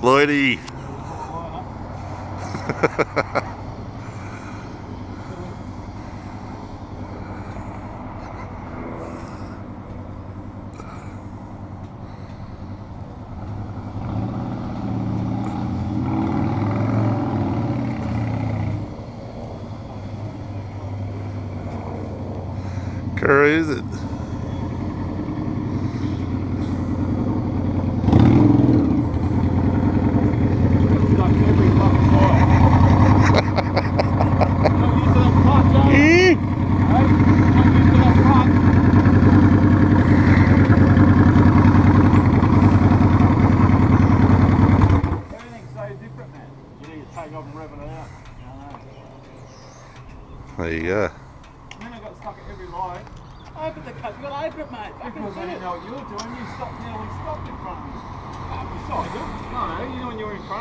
Lloydie. Cruise it. There you go. Then I got stuck at every light. Open the cut, you got to open it, mate. Because I didn't know what you were doing, you stopped nearly stopped in front of me. Beside you. No, you know when you're in front.